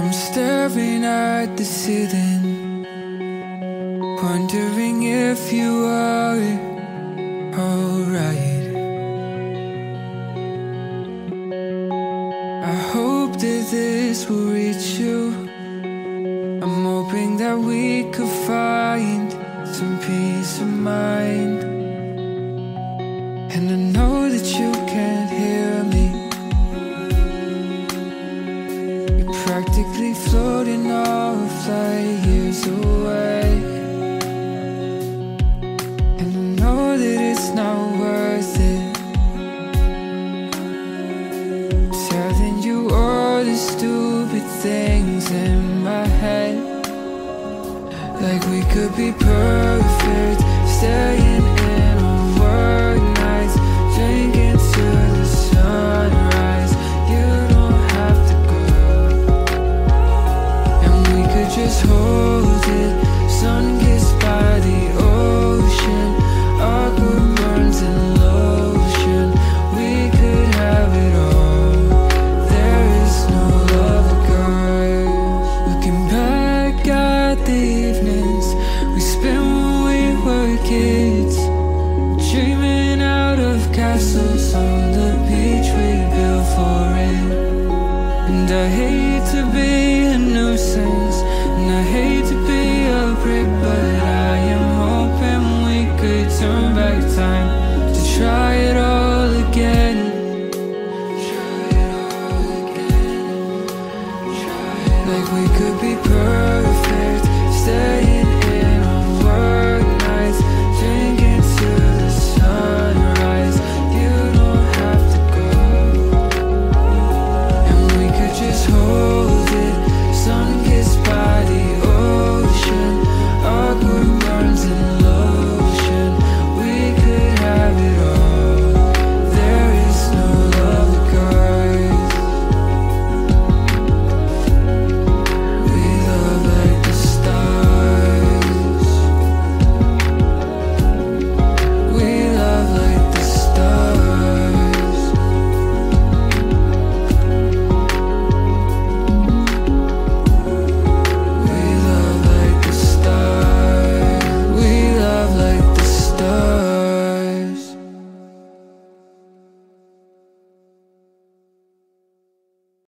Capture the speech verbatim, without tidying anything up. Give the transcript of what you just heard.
I'm staring at the ceiling, wondering if you are alright. I hope that this will reach you. I'm hoping that we could find some peace of mind. And I know that you can't hear me. You're practically floating off light years away. And I know that it's not worth it, telling you all the stupid things in my head. Like we could be perfect, staying in on work nights, drinking to the sunrise. You don't have to go, and we could just hold it. Sun kissed by the ocean, awkward burns and lotion. We could have it all. There is no other girl. Looking back at the evenings we spent when we were kids, dreaming out of castles on the beach we built for it. And I hate to be a nuisance, and I hate to be a prick, but I am hoping we could turn back time to try it all again. Try it all again. Try it like we could be perfect, staying